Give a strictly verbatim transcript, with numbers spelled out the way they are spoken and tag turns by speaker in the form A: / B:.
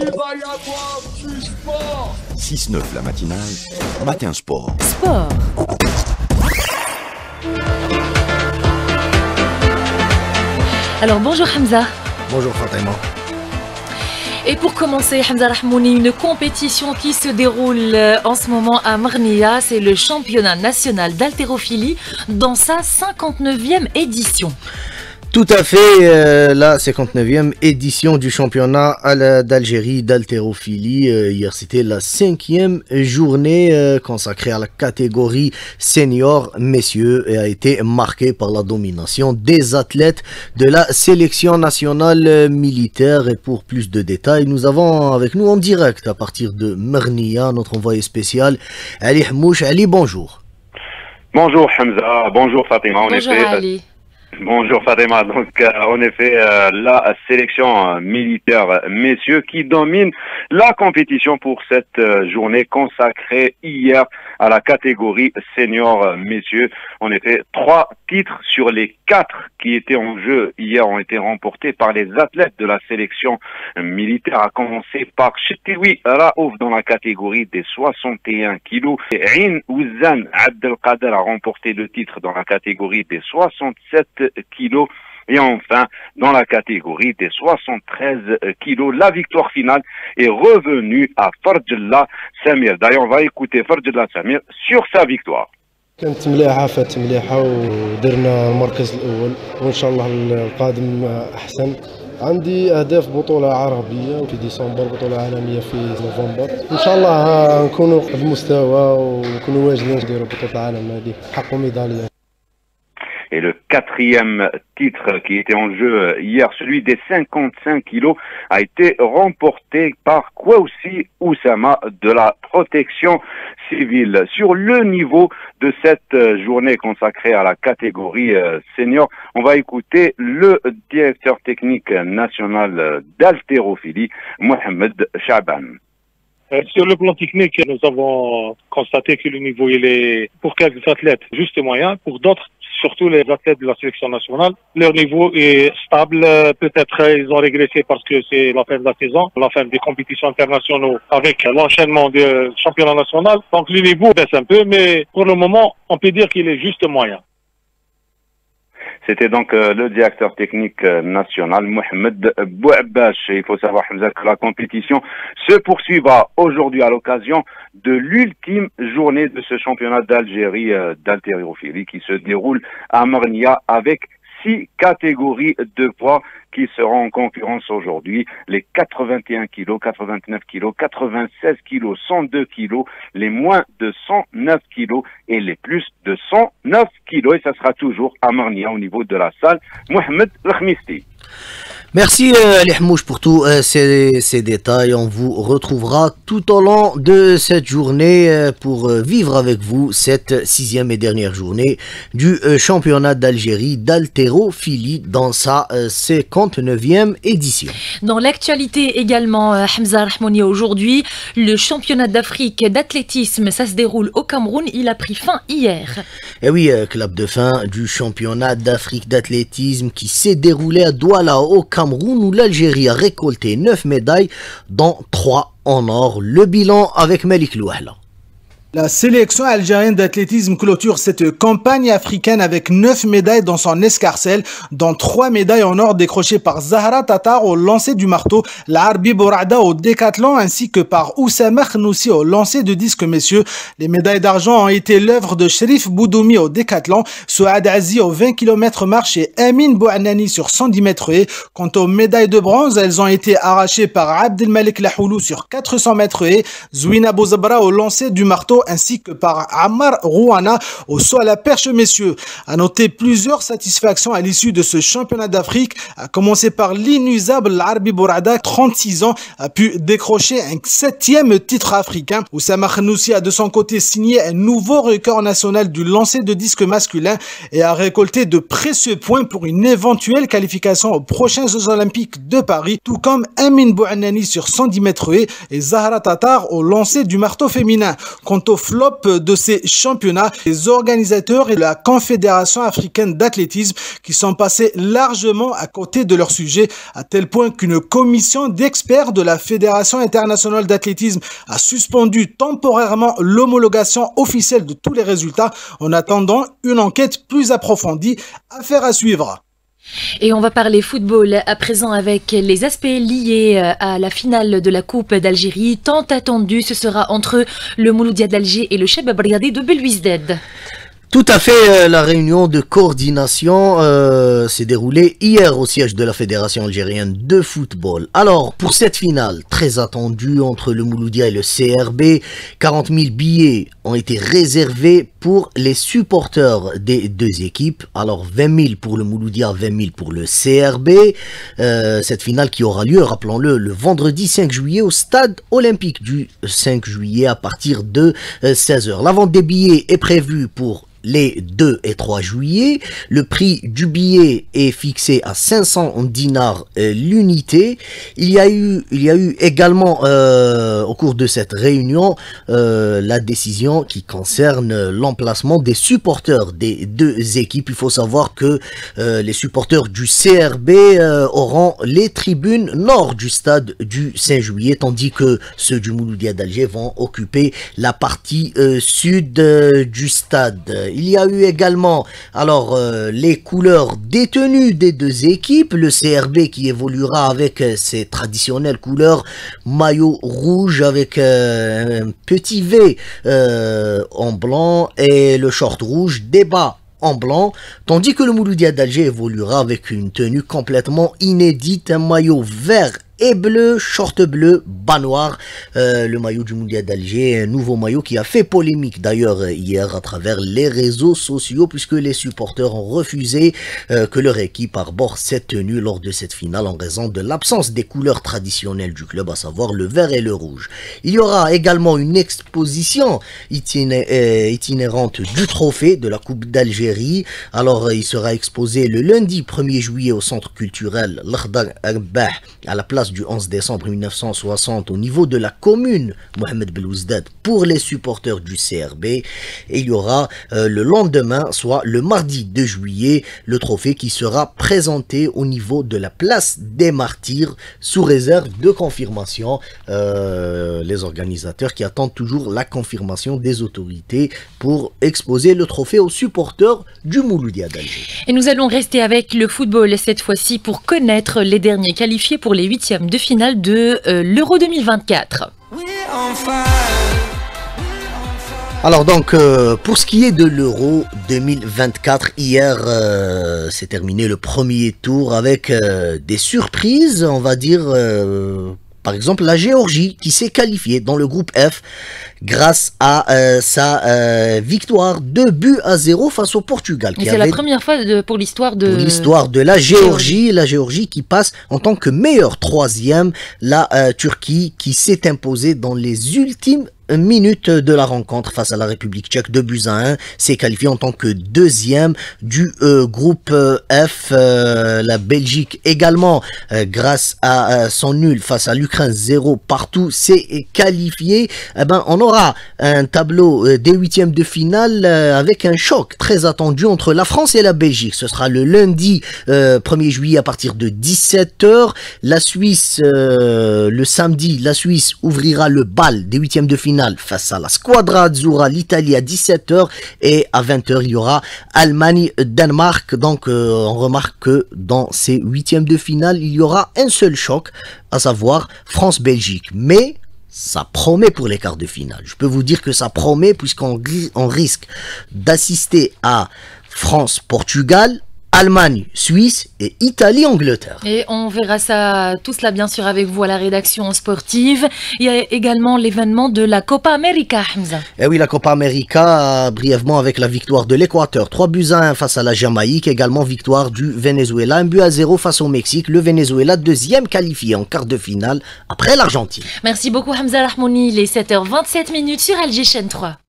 A: va y avoir du sport.
B: six neuf la matinale, Matin Sport.
C: Sport. Alors bonjour Hamza.
D: Bonjour Fatima.
C: Et pour commencer, Hamza Rahmouni, une compétition qui se déroule en ce moment à Marnia, c'est le championnat national d'haltérophilie dans sa cinquante-neuvième édition.
D: Tout à fait, euh, la cinquante-neuvième édition du championnat d'Algérie d'haltérophilie. Euh, hier, c'était la cinquième journée euh, consacrée à la catégorie senior messieurs et a été marquée par la domination des athlètes de la sélection nationale militaire. Et pour plus de détails, nous avons avec nous en direct à partir de Marnia notre envoyé spécial Ali Hamouche. Ali, bonjour.
E: Bonjour Hamza, bonjour Fatima. En
C: bonjour
E: effet,
C: Ali.
E: Bonjour Fatima, donc euh, en effet euh, la sélection euh, militaire messieurs qui domine la compétition pour cette euh, journée consacrée hier à la catégorie senior euh, messieurs. En effet, trois titres sur les quatre qui étaient en jeu hier ont été remportés par les athlètes de la sélection militaire, à commencer par Chetiwi Raouf dans la catégorie des soixante et un kilos. Et Ain Ouzan Abdelkader a remporté le titre dans la catégorie des soixante-sept kilos. Et enfin, dans la catégorie des soixante-treize kilos, la victoire finale est revenue à Fardjellah Samir. D'ailleurs, on va écouter Fardjellah Samir sur sa victoire.
F: كانت مليحة فات مليحة ودرنا المركز الأول وإن شاء الله القادم أحسن. عندي أهداف بطولة عربية في ديسمبر، بطولة عالمية في نوفمبر. إن شاء الله نكونوا بالمستوى ونكونوا واجدين نديروا بطولة العالم هذه نحققوا ميدالية.
E: Et le quatrième titre qui était en jeu hier, celui des cinquante-cinq kilos, a été remporté par Kouaoussi Oussama de la protection civile. Sur le niveau de cette journée consacrée à la catégorie senior, on va écouter le directeur technique national d'haltérophilie, Mohamed Chaban.
G: Sur le plan technique, nous avons constaté que le niveau il est pour quelques athlètes juste moyen, pour d'autres, surtout les athlètes de la sélection nationale, leur niveau est stable. Peut-être ils ont régressé parce que c'est la fin de la saison, la fin des compétitions internationales avec l'enchaînement du championnat national. Donc le niveau baisse un peu, mais pour le moment, on peut dire qu'il est juste moyen.
E: C'était donc euh, le directeur technique euh, national, Mohamed Bouabache. Il faut savoir, Hamza, que la compétition se poursuivra aujourd'hui à l'occasion de l'ultime journée de ce championnat d'Algérie euh, d'haltérophilie qui se déroule à Marnia avec six catégories de poids qui seront en concurrence aujourd'hui. Les quatre-vingt-un kilos, quatre-vingt-neuf kilos, quatre-vingt-seize kilos, cent deux kilos, les moins de cent neuf kilos et les plus de cent neuf kilos. Et ça sera toujours à Marnia au niveau de la salle Mohamed Rahmisti.
D: Merci euh, Ali Hamouche pour tous euh, ces, ces détails. On vous retrouvera tout au long de cette journée euh, pour euh, vivre avec vous cette sixième et dernière journée du euh, championnat d'Algérie d'haltérophilie dans sa euh, cinquante-neuvième édition.
C: Dans l'actualité également, euh, Hamza Rahmouni, aujourd'hui, le championnat d'Afrique d'athlétisme, ça se déroule au Cameroun. Il a pris fin hier.
D: Et oui, euh, club de fin du championnat d'Afrique d'athlétisme qui s'est déroulé à Douala au Cameroun, où l'Algérie a récolté neuf médailles, dont trois en or. Le bilan avec Malik Louahla.
H: La sélection algérienne d'athlétisme clôture cette campagne africaine avec neuf médailles dans son escarcelle, dont trois médailles en or décrochées par Zahra Tatar au lancer du marteau, Larbi Bourada au décathlon ainsi que par Oussama Khnoussi au lancer de disque messieurs. Les médailles d'argent ont été l'œuvre de Sherif Boudoumi au décathlon, Souad Azi au vingt kilomètres marche et Amin Bouanani sur cent dix mètres haies. Quant aux médailles de bronze, elles ont été arrachées par Abdelmalek Lahoulou sur quatre cents mètres haies, Zouina Bouzabra au lancer du marteau ainsi que par Ammar Rouana au saut à la perche messieurs. À noter plusieurs satisfactions à l'issue de ce championnat d'Afrique, à commencer par l'inusable Larbi Bourada, trente-six ans, a pu décrocher un septième titre africain. Oussama Khnoussi a de son côté signé un nouveau record national du lancer de disque masculin et a récolté de précieux points pour une éventuelle qualification aux prochains Jeux Olympiques de Paris, tout comme Amin Bouanani sur cent dix mètres haies et Zahra Tatar au lancer du marteau féminin. Quant au flop de ces championnats. Les organisateurs et la Confédération africaine d'athlétisme qui sont passés largement à côté de leur sujet, à tel point qu'une commission d'experts de la Fédération internationale d'athlétisme a suspendu temporairement l'homologation officielle de tous les résultats en attendant une enquête plus approfondie. Affaire à suivre.
C: Et on va parler football à présent avec les aspects liés à la finale de la Coupe d'Algérie. Tant attendue, ce sera entre le Mouloudia d'Alger et le Chebab Riadi de Belouizdad.
D: Tout à fait, la réunion de coordination euh, s'est déroulée hier au siège de la Fédération algérienne de football. Alors, pour cette finale très attendue entre le Mouloudia et le C R B, quarante mille billets ont été réservés pour les supporters des deux équipes. Alors, vingt mille pour le Mouloudia, vingt mille pour le C R B. Euh, cette finale qui aura lieu, rappelons-le, le vendredi cinq juillet au stade olympique du cinq juillet à partir de seize heures. La vente des billets est prévue pour les deux et trois juillet. Le prix du billet est fixé à cinq cents dinars euh, l'unité. Il y a eu, il y a eu également euh, au cours de cette réunion euh, la décision qui concerne l'emplacement des supporters des deux équipes. Il faut savoir que euh, les supporters du C R B euh, auront les tribunes nord du stade du cinq juillet, tandis que ceux du Mouloudia d'Alger vont occuper la partie euh, sud euh, du stade. Il y a eu également alors euh, les couleurs détenues des deux équipes. Le C R B qui évoluera avec euh, ses traditionnelles couleurs maillot rouge avec euh, un petit V euh, en blanc et le short rouge débat en blanc, tandis que le Mouloudia d'Alger évoluera avec une tenue complètement inédite, un maillot vert et bleu, short bleu, bas noir. Euh, le maillot du Mouloudia d'Alger, un nouveau maillot qui a fait polémique d'ailleurs hier à travers les réseaux sociaux, puisque les supporters ont refusé euh, que leur équipe arbore cette tenue lors de cette finale en raison de l'absence des couleurs traditionnelles du club, à savoir le vert et le rouge. Il y aura également une exposition itiné euh, itinérante du trophée de la Coupe d'Algérie. Alors il sera exposé le lundi premier juillet au centre culturel L'Akhdar Agbah à la place du onze décembre mille neuf cent soixante au niveau de la commune Mohamed Belouizdad pour les supporters du C R B. Et il y aura euh, le lendemain, soit le mardi deux juillet, le trophée qui sera présenté au niveau de la place des Martyrs sous réserve de confirmation. Euh, les organisateurs qui attendent toujours la confirmation des autorités pour exposer le trophée aux supporters du Mouloudia d'Alger.
C: Et nous allons rester avec le football cette fois-ci pour connaître les derniers qualifiés pour les huitièmes de finale de euh, l'Euro deux mille vingt-quatre.
D: Alors donc, euh, pour ce qui est de l'Euro deux mille vingt-quatre, hier euh, s'est terminé le premier tour avec euh, des surprises, on va dire, euh, par exemple la Géorgie qui s'est qualifiée dans le groupe F grâce à euh, sa euh, victoire deux buts à zéro face au Portugal.
C: C'est la première fois de, pour l'histoire de...
D: Pour l'histoire de la Géorgie, la Géorgie qui passe en tant que meilleure troisième, la euh, Turquie qui s'est imposée dans les ultimes minutes de la rencontre face à la République tchèque, deux buts à un, s'est qualifié en tant que deuxième du euh, groupe euh, F. Euh, la Belgique également, euh, grâce à euh, son nul face à l'Ukraine zéro partout, s'est qualifié. Eh ben, on aura un tableau euh, des huitièmes de finale euh, avec un choc très attendu entre la France et la Belgique. Ce sera le lundi euh, premier juillet à partir de dix-sept heures. La Suisse, euh, le samedi, la Suisse ouvrira le bal des huitièmes de finale face à la Squadra Azzurra, l'Italie à dix-sept heures, et à vingt heures il y aura Allemagne-Danemark. Donc euh, on remarque que dans ces huitièmes de finale il y aura un seul choc, à savoir France-Belgique, mais ça promet pour les quarts de finale. Je peux vous dire que ça promet puisqu'on on risque d'assister à France-Portugal, Allemagne, Suisse et Italie, Angleterre.
C: Et on verra ça, tout cela bien sûr avec vous à la rédaction sportive. Il y a également l'événement de la Copa América, Hamza.
D: Et oui, la Copa América, brièvement avec la victoire de l'Équateur, trois buts à un face à la Jamaïque, également victoire du Venezuela, un but à zéro face au Mexique. Le Venezuela, deuxième qualifié en quart de finale après l'Argentine.
C: Merci beaucoup Hamza Rahmouni, les sept heures vingt-sept minutes sur Alger Chaîne trois.